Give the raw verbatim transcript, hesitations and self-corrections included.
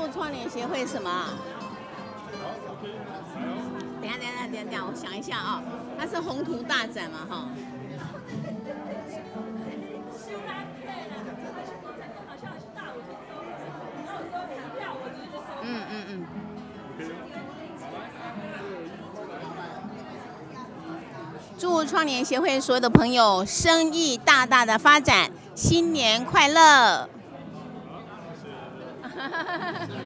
物创联协会什么？等一下，等一下，等一下，等一下，我想一下啊、哦，它是宏图大展嘛，哈。嗯嗯嗯。祝创联协会所有的朋友生意大大的发展，新年快乐！